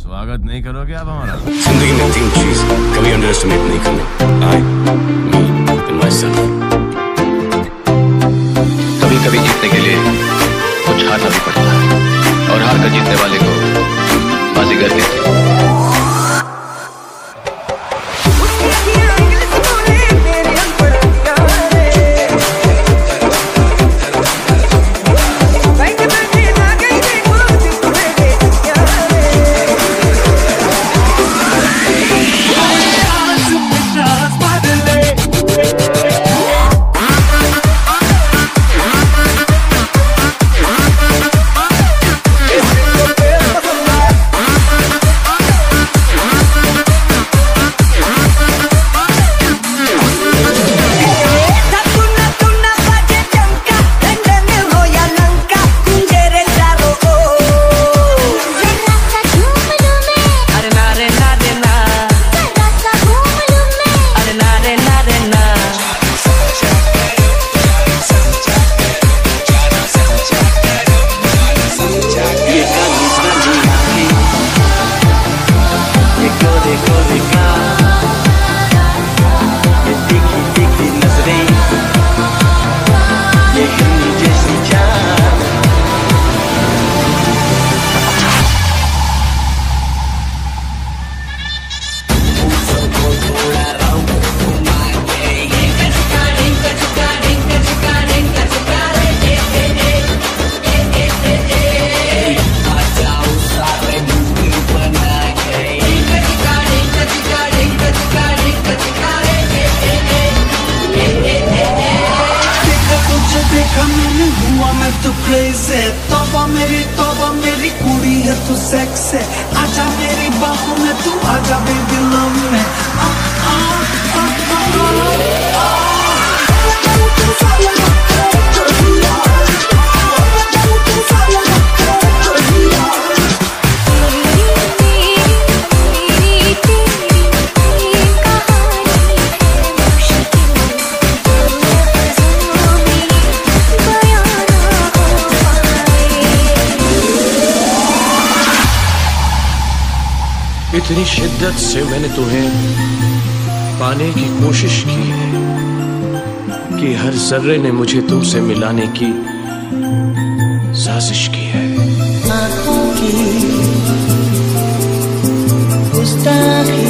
स्वागत नहीं करोगे आप हमारा? जिंदगी में 3 चीज कभी अंडर एस्टिमेट नहीं करनी। I, me and myself. कभी कभी जीतने के लिए कुछ हारना भी पड़ता है और हार कर जीतने वाले को बाजीगर कहते हैं। तू क्रेज़ है, तौबा मेरी कुड़ी है, तू सेक्स है। आजा मेरी बाहों में, तू आजा बेबी लव में। इतनी शिद्दत से मैंने तुम्हें पाने की कोशिश की है कि हर जर्रे ने मुझे तुमसे मिलाने की साजिश की है। आँखों की गुस्ताखी